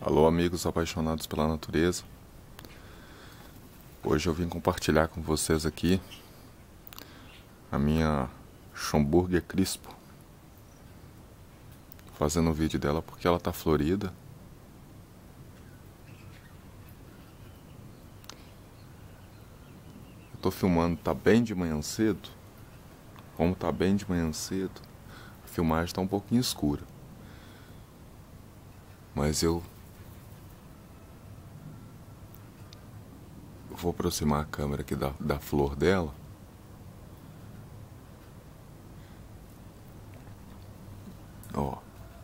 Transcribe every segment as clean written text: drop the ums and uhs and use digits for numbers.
Alô, amigos apaixonados pela natureza. Hoje eu vim compartilhar com vocês aqui a minha Schomburger Crispo. Fazendo um vídeo dela porque ela tá florida. Eu tô filmando, tá bem de manhã cedo. Como tá bem de manhã cedo, a filmagem tá um pouquinho escura. Mas eu vou aproximar a câmera aqui da flor dela. Ó.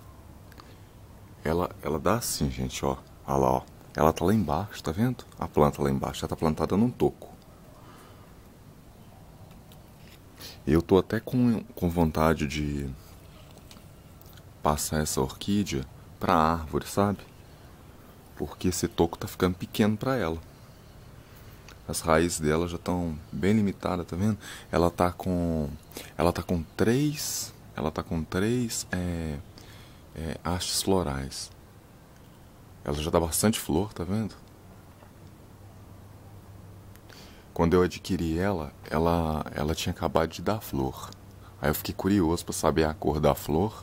Ela dá assim, gente, ó. Olha lá, ó. Ela tá lá embaixo, tá vendo? A planta lá embaixo, ela tá plantada num toco. Eu tô até com vontade de passar essa orquídea pra árvore, sabe? Porque esse toco tá ficando pequeno pra ela. As raízes dela já estão bem limitadas, tá vendo? Ela tá com três hastes florais. Ela já dá bastante flor, tá vendo? Quando eu adquiri ela tinha acabado de dar flor. Aí eu fiquei curioso para saber a cor da flor.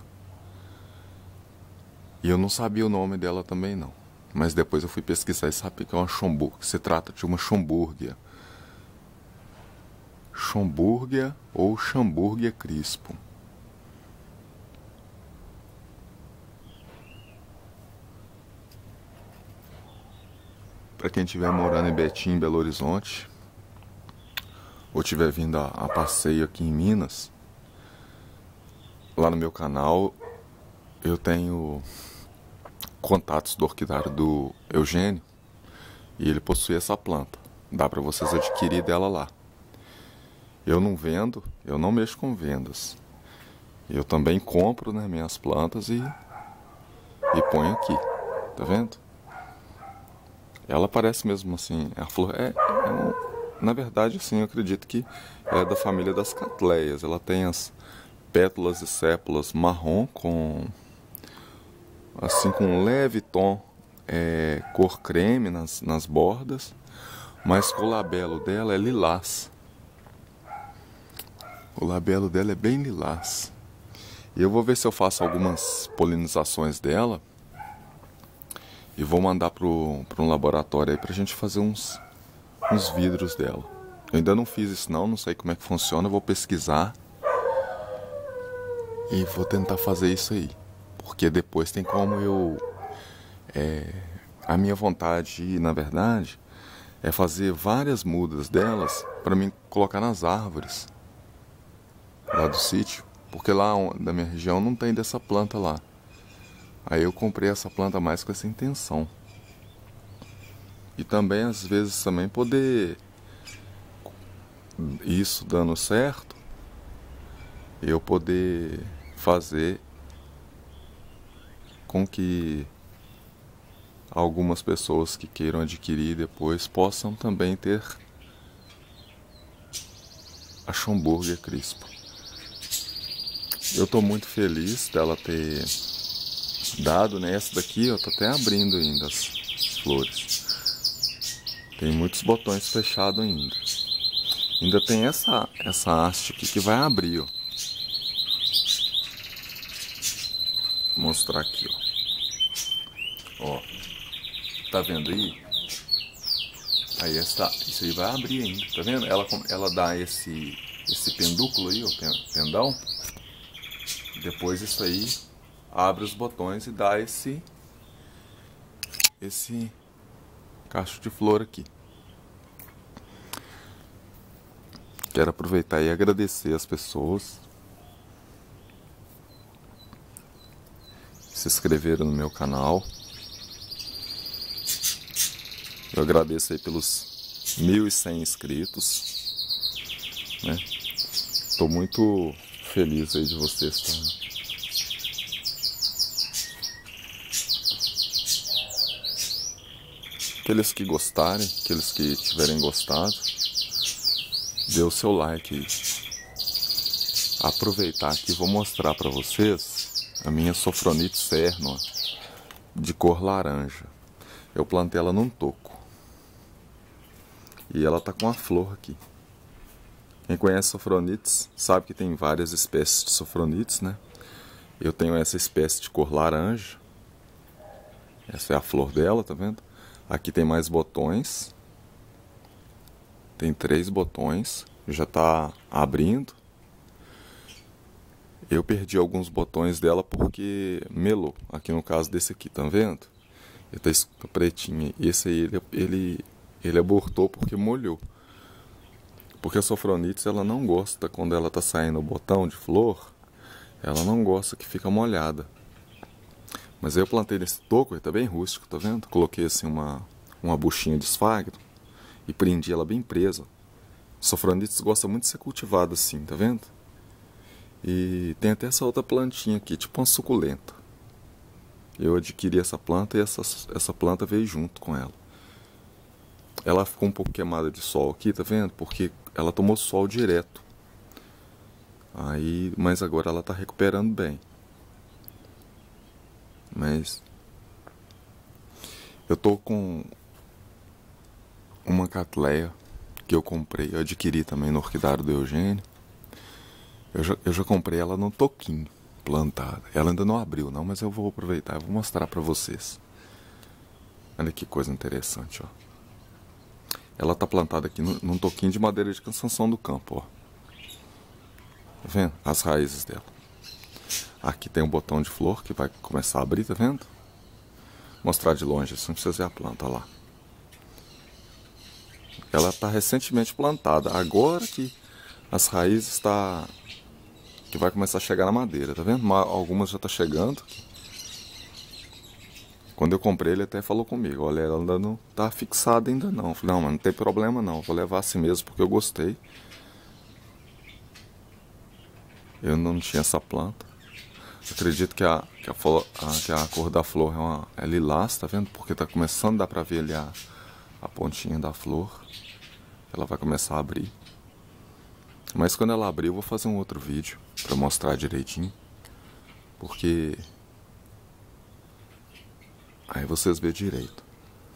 E eu não sabia o nome dela também não. Mas depois eu fui pesquisar e sabe que é uma Schomburger. Se trata de uma Schomburger. Schomburger ou Schomburger Crispo. Para quem estiver morando em Betim, Belo Horizonte, ou estiver vindo a passeio aqui em Minas, lá no meu canal eu tenho contatos do orquidário do Eugênio e ele possui essa planta. Dá para vocês adquirir dela lá. Eu não vendo, eu não mexo com vendas. Eu também compro, né, minhas plantas e ponho aqui. Tá vendo? Ela parece mesmo assim, a flor na verdade, assim, eu acredito que é da família das catleias. Ela tem as pétalas e sépalas marrom com um leve tom cor creme nas bordas, mas o labelo dela é lilás. O labelo dela é bem lilás. E eu vou ver se eu faço algumas polinizações dela e vou mandar para um laboratório aí pra gente fazer uns vidros dela. Eu ainda não fiz isso não sei como é que funciona, eu vou pesquisar e vou tentar fazer isso aí. Porque depois tem como a minha vontade, na verdade, é fazer várias mudas delas para mim colocar nas árvores lá do sítio. Porque lá da minha região não tem dessa planta lá. Aí eu comprei essa planta mais com essa intenção. E também, às vezes, também poder, isso dando certo, eu poder fazer com que algumas pessoas que queiram adquirir depois possam também ter a Schomburger Crispo. Eu tô muito feliz dela ter dado, né? Essa daqui, ó, tá até abrindo ainda as flores. Tem muitos botões fechados ainda. Ainda tem essa haste aqui que vai abrir, ó. Vou mostrar aqui, ó. Ó. Tá vendo aí? Aí isso aí vai abrir ainda, tá vendo? Ela dá esse pendúculo aí, ó, pendão. Depois isso aí abre os botões e dá esse cacho de flor aqui. Quero aproveitar e agradecer as pessoas que se inscreveram no meu canal. Eu agradeço aí pelos 1.100 inscritos, né? Tô muito feliz aí de vocês, tá? Aqueles que gostarem, aqueles que tiverem gostado, dê o seu like aí. Aproveitar aqui, vou mostrar para vocês a minha Sofronite cernua. de cor laranja. Eu plantei ela num toco. E ela tá com uma flor aqui. Quem conhece sofronites sabe que tem várias espécies de sofronites, né? Eu tenho essa espécie de cor laranja. Essa é a flor dela, tá vendo? Aqui tem mais botões. Tem 3 botões. Já tá abrindo. Eu perdi alguns botões dela porque melou. Aqui no caso desse aqui, tá vendo? Ele tá pretinho. Esse aí, ele abortou porque molhou. Porque a sofronites, ela não gosta, quando ela tá saindo o botão de flor, ela não gosta que fica molhada. Mas eu plantei nesse toco, ele tá bem rústico, tá vendo? Coloquei assim uma buchinha de esfagno e prendi ela bem presa. Sofronites gosta muito de ser cultivada assim, tá vendo? E tem até essa outra plantinha aqui, tipo uma suculenta. Eu adquiri essa planta e essa planta veio junto com ela. Ela ficou um pouco queimada de sol aqui, tá vendo? Porque ela tomou sol direto. Mas agora ela tá recuperando bem. Mas eu tô com uma catleia que eu comprei, eu adquiri também no orquidário do Eugênio. Eu já comprei ela no toquinho, plantada. Ela ainda não abriu não, mas eu vou aproveitar e vou mostrar pra vocês. Olha que coisa interessante, ó. Ela tá plantada aqui num toquinho de madeira de cansanção do campo, ó. Tá vendo? As raízes dela. Aqui tem um botão de flor que vai começar a abrir, tá vendo? Vou mostrar de longe assim pra vocês verem a planta, ó lá. Ela tá recentemente plantada. Agora que as raízes que vai começar a chegar na madeira, tá vendo? Algumas já tá chegando. Quando eu comprei, ele até falou comigo, olha, ela ainda não tá fixada ainda não. Eu falei, não, mas não tem problema não, vou levar assim mesmo porque eu gostei. Eu não tinha essa planta. Eu acredito que a cor da flor é lilás, tá vendo? Porque tá começando, dá pra ver ali a pontinha da flor. Ela vai começar a abrir. Mas quando ela abrir, eu vou fazer um outro vídeo pra mostrar direitinho. Porque aí vocês vê direito.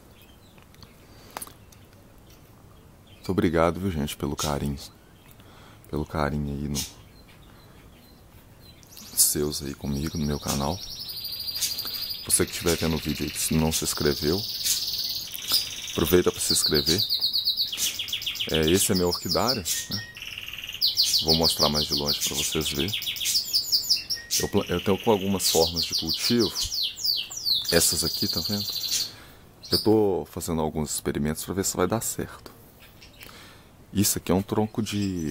Muito obrigado, viu, gente, pelo carinho. Pelo carinho aí seus aí comigo no meu canal. Você que estiver vendo o vídeo aí, se não se inscreveu, aproveita para se inscrever. Esse é meu orquidário, né? Vou mostrar mais de longe para vocês verem. Eu tenho com algumas formas de cultivo. Essas aqui, tá vendo? Eu tô fazendo alguns experimentos para ver se vai dar certo. Isso aqui é um tronco de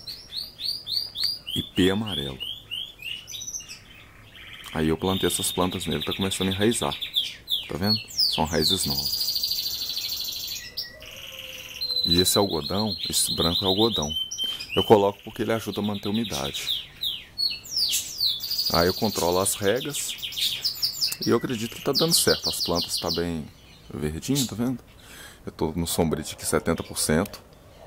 ipê amarelo. Aí eu plantei essas plantas nele, tá começando a enraizar. Tá vendo? São raízes novas. E esse algodão, esse branco é algodão. Eu coloco porque ele ajuda a manter a umidade. Aí eu controlo as regas. E eu acredito que tá dando certo. As plantas tá bem verdinho, tá vendo? Eu tô no sombrite aqui 70%.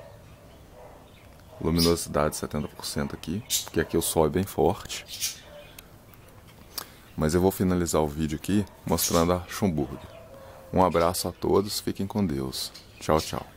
Luminosidade 70% aqui. Porque aqui o sol é bem forte. Mas eu vou finalizar o vídeo aqui mostrando a Schomburg. Um abraço a todos, fiquem com Deus. Tchau, tchau.